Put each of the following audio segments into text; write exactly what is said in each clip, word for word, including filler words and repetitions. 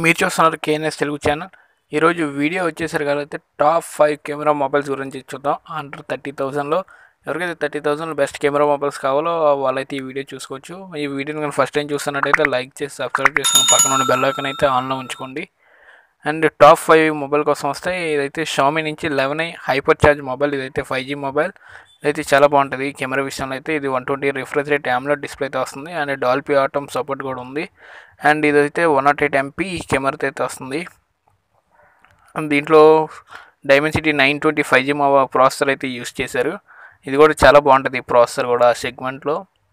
మీరు చూస్తున్నారు KNS Telugu channel. ఈరోజు వీడియో వచ్చేసరికి టాప్ ఫైవ్ కెమెరా మొబైల్స్ గురించి చూద్దాం. అండర్ థర్టీ థౌజండ్లో ఎవరికైతే థర్టీ థౌజండ్లో బెస్ట్ కెమెరా మొబైల్స్ కావాలో వాళ్ళైతే ఈ వీడియో చూసుకోవచ్చు. ఈ వీడియోని కానీ ఫస్ట్ టైం చూస్తున్నట్టయితే లైక్ చేసి సబ్స్క్రైబ్ చేసుకుని పక్కన ఉన్న బెల్ ఐకాన్ అయితే ఆన్లో ఉంచుకోండి. అండ్ టాప్ ఫైవ్ మొబైల్ కోసం వస్తే ఇదైతే షామీ నుంచి eleven I hyper charge mobile. ఇదైతే ఫైవ్ జీ మొబైల్. ఇదైతే చాలా బాగుంటుంది కెమెరా విషయంలో అయితే. ఇది one twenty refresh rate AMOLED display అయితే వస్తుంది. అండ్ డాల్బీ ఆటమ్ సపోర్ట్ కూడా ఉంది. అండ్ ఇదైతే వన్ నాట్ ఎయిట్ ఎంపీ కెమెరాతో అయితే వస్తుంది. అండ్ దీంట్లో Dimensity nine twenty five G మా ప్రాసెసర్ అయితే యూస్ చేశారు. ఇది కూడా చాలా బాగుంటుంది ప్రాసెసర్ కూడా సెగ్మెంట్లో.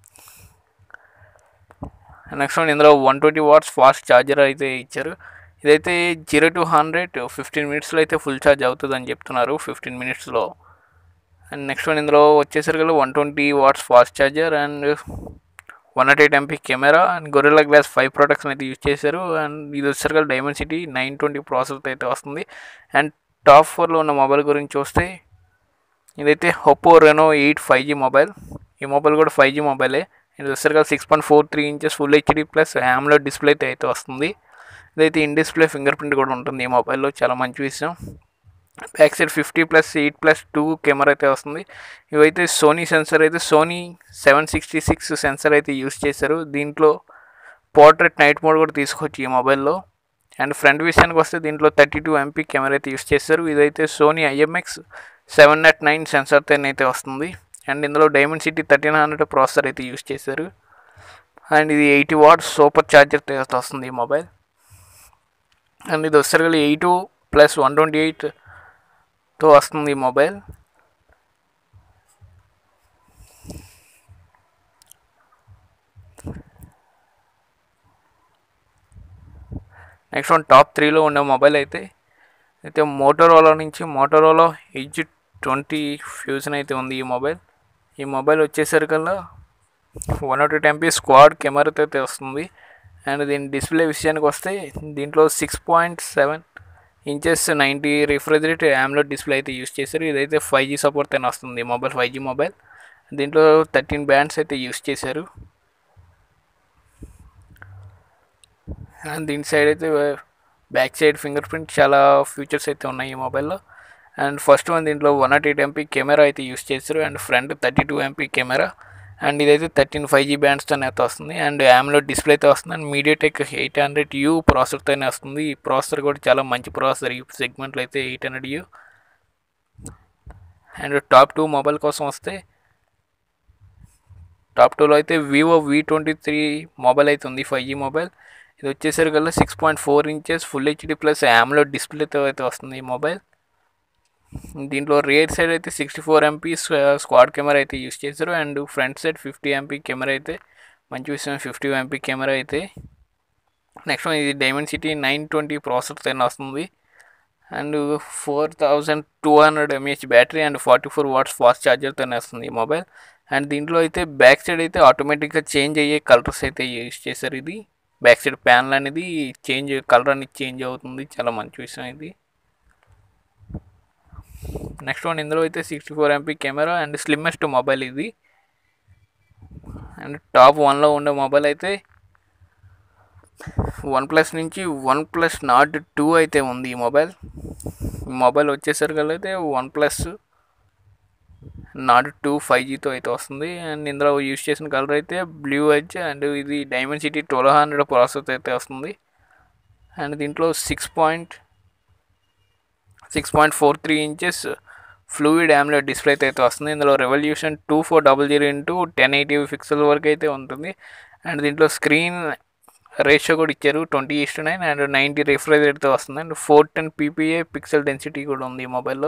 నెక్స్ట్ వన్ ఇందులో one twenty watts fast charger అయితే ఇచ్చారు. ఇదైతే జీరో టు హండ్రెడ్ ఫిఫ్టీన్ మినిట్స్లో అయితే ఫుల్ ఛార్జ్ అవుతుంది అని చెప్తున్నారు, ఫిఫ్టీన్ మినిట్స్లో. అండ్ నెక్స్ట్ వన్ ఇందులో వచ్చేసరికి one twenty watts fast charger and one nought eight MP camera and Gorilla Glass five ప్రొడక్ట్స్ని అయితే యూజ్ చేశారు. అండ్ ఇది వచ్చేసరికి డైమెన్సిటీ నైన్ ట్వంటీ ప్రాసెసర్ అయితే వస్తుంది. అండ్ టాప్ ఫోర్లో ఉన్న మొబైల్ గురించి చూస్తే ఇదైతే Oppo Reno eight five G mobile. ఈ మొబైల్ కూడా ఫైవ్ జీ మొబైలే. ఇది వచ్చేసరికి six point four three inches full HD plus AMOLED display అయితే అయితే వస్తుంది. ఇదైతే ఇన్ డిస్ప్లే ఫింగర్ ప్రింట్ కూడా ఉంటుంది ఈ మొబైల్లో, చాలా మంచి విషయం. Back side fifty plus eight plus two camera అయితే వస్తుంది. ఇవైతే సోనీ సెన్సర్ అయితే Sony seven sixty six sensor అయితే యూస్ చేశారు. దీంట్లో పోర్ట్రేట్ నైట్ మోడ్ కూడా తీసుకోవచ్చు ఈ మొబైల్లో. అండ్ ఫ్రంట్ విషయానికి వస్తే దీంట్లో థర్టీ టూ ఎంపీ కెమెరా అయితే యూస్ చేశారు. ఇదైతే Sony IMX seven nought nine సెన్సర్తో అయితే వస్తుంది. అండ్ ఇందులో డైమెన్సిటీ థర్టీన్ హండ్రెడ్ ప్రాసెసర్ అయితే యూస్ చేశారు. అండ్ ఇది ఎయిటీ వాట్స్ సూపర్ ఛార్జర్తో అయితే వస్తుంది ఈ మొబైల్. అండ్ ఇది వచ్చేసరికి ఎయిట్ ప్లస్ వన్ ట్వంటీ ఎయిట్తో వస్తుంది ఈ మొబైల్. నెక్స్ట్ వన్ టాప్ త్రీలో ఉన్న మొబైల్ అయితే అయితే మోటోరోలా నుంచి మోటోరోలా ఎడ్జ్ ట్వంటీ ఫ్యూజన్ అయితే ఉంది ఈ మొబైల్. ఈ మొబైల్ వచ్చేసరికల్లా one nought eight MP quad కెమెరాతో అయితే వస్తుంది. అండ్ దీని డిస్ప్లే విషయానికి వస్తే దీంట్లో six point seven inches ninety refresh rate AMOLED display అయితే యూస్ చేశారు. ఇదైతే ఫైవ్ జీ సపోర్ట్ అయితే వస్తుంది ఈ మొబైల్, ఫైవ్ జీ మొబైల్. దీంట్లో థర్టీన్ బ్యాండ్స్ అయితే యూస్ చేశారు. అండ్ దీని సైడ్ అయితే బ్యాక్ సైడ్ ఫింగర్ ప్రింట్ చాలా ఫీచర్స్ అయితే ఉన్నాయి ఈ మొబైల్లో. అండ్ ఫస్ట్ వన్ దీంట్లో one nought eight MP camera అయితే యూస్ చేశారు. And front thirty two MP camera. And ఇదైతే థర్టీన్ ఫైవ్ జీ బ్యాండ్స్తో అయితే వస్తుంది. అండ్ AMOLED డిస్ప్లే అయితే వస్తుంది. And MediaTek eight hundred U ప్రాసెసర్తోనే వస్తుంది. ఈ ప్రాసెసర్ కూడా చాలా మంచి ప్రాసెసర్ ఈ సెగ్మెంట్లో అయితే eight hundred U. And top two mobile కోసం వస్తే టాప్ టూలో అయితే Vivo V twenty three mobile అయితే ఉంది, ఫైవ్ జీ మొబైల్. ఇది వచ్చేసరికల్లా six point four inches full HD plus AMOLED డిస్ప్లేతో అయితే వస్తుంది ఈ మొబైల్. దీంట్లో రియర్ సైడ్ అయితే sixty four MP quad camera అయితే యూస్ చేశారు. And front side fifty MP camera అయితే మంచి విషయం, ఫిఫ్టీ ఎంపీ కెమెరా అయితే. నెక్స్ట్ ఇది డైమెన్సిటీ నైన్ ట్వంటీ ప్రాసెసర్తో వస్తుంది. And four thousand two hundred MAH battery and forty four watts fast ఛార్జర్తో వస్తుంది ఈ మొబైల్. అండ్ దీంట్లో అయితే బ్యాక్ సైడ్ అయితే ఆటోమేటిక్గా చేంజ్ అయ్యే కలర్స్ అయితే యూస్ చేశారు. ఇది బ్యాక్ సైడ్ ప్యానల్ అనేది చేంజ్ కలర్ అనేది చేంజ్ అవుతుంది, చాలా మంచి విషయం ఇది. నెక్స్ట్ వన్ ఇందులో అయితే sixty four MP camera and slimmest mobile ఇది. అండ్ టాప్ వన్లో ఉండే మొబైల్ అయితే వన్ ప్లస్ నుంచి వన్ ప్లస్ నాట్ టూ అయితే ఉంది ఈ మొబైల్. ఈ మొబైల్ వచ్చేసరికి అయితే OnePlus Nord two five జీతో అయితే వస్తుంది. అండ్ ఇందులో యూస్ చేసిన కలర్ అయితే బ్లూ ఎడ్జ్. అండ్ ఇది డైమెన్సిటీ ట్వెల్వ్ హండ్రెడ్ ప్రాసెసర్ అయితే వస్తుంది. అండ్ దీంట్లో six point six point four three inches fluid AMOLED display అయితే వస్తుంది. ఇందులో resolution two four double zero into ten eighty pixel వరకు అయితే ఉంటుంది. అండ్ దీంట్లో స్క్రీన్ రేషియో కూడా ఇచ్చారు twenty is to nine and ninety refresh రేట్తో వస్తుంది. And four ten PPI pixel density కూడా ఉంది ఈ మొబైల్లో.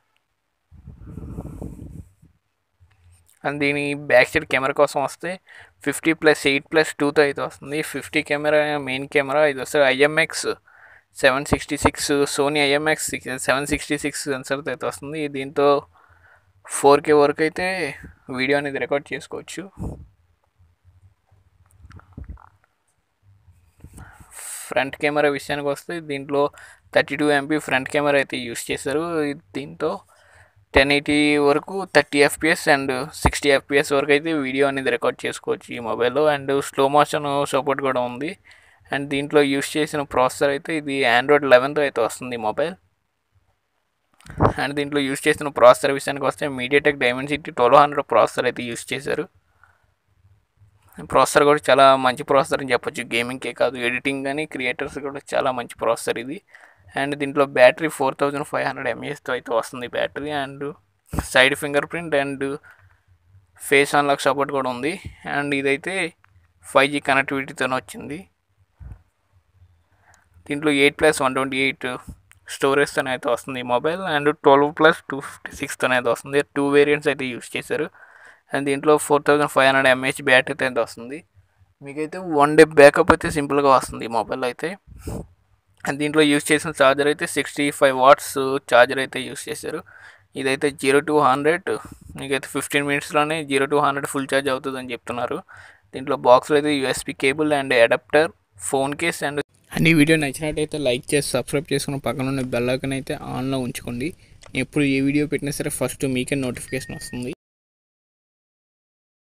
అండ్ దీని బ్యాక్ సైడ్ కెమెరా కోసం వస్తే ఫిఫ్టీ ప్లస్ ఎయిట్ ప్లస్ టూతో అయితే వస్తుంది. Fifty camera main camera. ఇది వస్తే IMX seven sixty six Sony IMX seven sixty six సెన్సర్తో అయితే వస్తుంది. దీంతో ఫోర్ కే వరకు అయితే వీడియో అనేది రికార్డ్ చేసుకోవచ్చు. ఫ్రంట్ కెమెరా విషయానికి వస్తే దీంట్లో thirty two MP front camera అయితే యూస్ చేశారు. దీంతో టెన్ ఎయిటీ వరకు thirty FPS and sixty FPS వరకు అయితే వీడియో అనేది రికార్డ్ చేసుకోవచ్చు ఈ మొబైల్లో. అండ్ స్లో మోషన్ సపోర్ట్ కూడా ఉంది. అండ్ దీంట్లో యూస్ చేసిన ప్రాసెసర్ అయితే ఇది ఆండ్రాయిడ్ లెవెన్తో అయితే వస్తుంది మొబైల్. అండ్ దీంట్లో యూస్ చేసిన ప్రాసెసర్ విషయానికి వస్తే MediaTek Dimensity twelve hundred processor అయితే యూస్ చేశారు. ప్రాసెసర్ కూడా చాలా మంచి ప్రాసెసర్ అని చెప్పొచ్చు, గేమింగ్కే కాదు ఎడిటింగ్ కానీ క్రియేటర్స్ కూడా చాలా మంచి ప్రాసెసర్ ఇది. అండ్ దీంట్లో battery four thousand five hundred ఎంఏహెచ్తో అయితే వస్తుంది battery. And side finger print and face unlock support కూడా ఉంది. అండ్ ఇదైతే ఫైవ్ జీ కనెక్టివిటీతో వచ్చింది. దీంట్లో eight plus one twenty eight స్టోరేజ్తో అయితే వస్తుంది ఈ mobile. And twelve plus two fifty సిక్స్తో అయితే వస్తుంది. టూ వేరియంట్స్ అయితే యూస్ చేశారు. అండ్ దీంట్లో four thousand five hundred MAH బ్యాటరీతో అయితే వస్తుంది. మీకైతే వన్ డే బ్యాకప్ అయితే సింపుల్గా వస్తుంది ఈ మొబైల్ అయితే. అండ్ దీంట్లో యూస్ చేసిన ఛార్జర్ అయితే సిక్స్టీ ఫైవ్ వాట్స్ ఛార్జర్ అయితే యూస్ చేశారు. ఇదైతే జీరో టూ హండ్రెడ్ మీకైతే ఫిఫ్టీన్ మినిట్స్లోనే zero two hundred full charge అవుతుందని చెప్తున్నారు. దీంట్లో బాక్స్లో అయితే USB cable and adapter, phone case and and ఈ వీడియో నచ్చినట్టయితే లైక్ చేసి సబ్స్క్రైబ్ చేసుకుని పక్కన ఉన్న బెల్ ఐకాన్ అయితే ఆన్లో ఉంచుకోండి. ఎప్పుడు ఏ వీడియో పెట్టినా సరే ఫస్ట్ మీకే నోటిఫికేషన్ వస్తుంది.